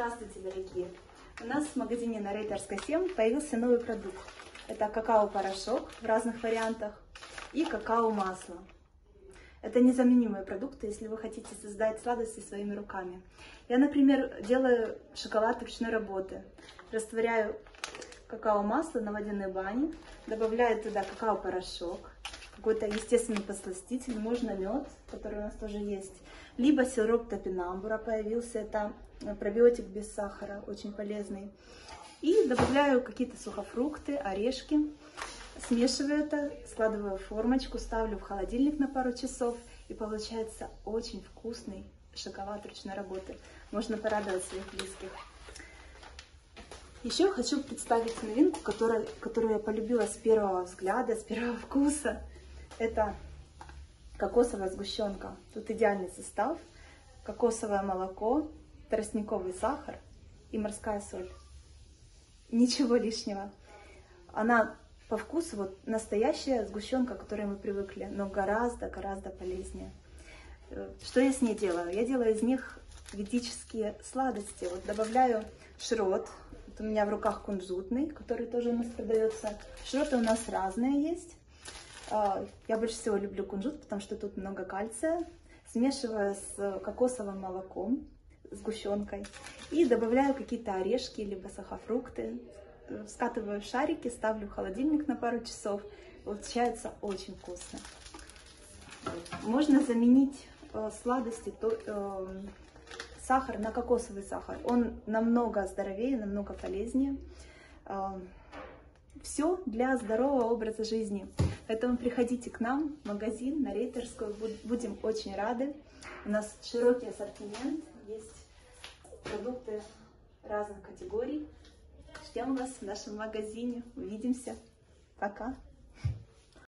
Здравствуйте, дорогие! У нас в магазине на Рейтерской 7 появился новый продукт. Это какао-порошок в разных вариантах и какао-масло. Это незаменимые продукты, если вы хотите создать сладости своими руками. Я, например, делаю шоколад ручной работы. Растворяю какао-масло на водяной бане, добавляю туда какао-порошок, какой-то естественный подсластитель, можно мед, который у нас тоже есть, либо сироп топинамбура появился, это пробиотик без сахара, очень полезный. И добавляю какие-то сухофрукты, орешки, смешиваю это, складываю в формочку, ставлю в холодильник на пару часов, и получается очень вкусный шоколад ручной работы. Можно порадовать своих близких. Еще хочу представить новинку, которую я полюбила с первого взгляда, с первого вкуса. Это кокосовая сгущенка. Тут идеальный состав: кокосовое молоко, тростниковый сахар и морская соль. Ничего лишнего. Она по вкусу вот настоящая сгущенка, к которой мы привыкли, но гораздо полезнее. Что я с ней делаю? Я делаю из них ведические сладости. Вот добавляю шрот. Вот у меня в руках кунжутный, который тоже у нас продается. Шроты у нас разные есть. Я больше всего люблю кунжут, потому что тут много кальция. Смешиваю с кокосовым молоком, сгущенкой. И добавляю какие-то орешки, либо сухофрукты. Скатываю в шарики, ставлю в холодильник на пару часов. Получается очень вкусно. Можно заменить сладости, сахар на кокосовый сахар. Он намного здоровее, намного полезнее. Все для здорового образа жизни. Поэтому приходите к нам в магазин на Рейтерскую. Будем очень рады. У нас широкий ассортимент. Есть продукты разных категорий. Ждем вас в нашем магазине. Увидимся. Пока.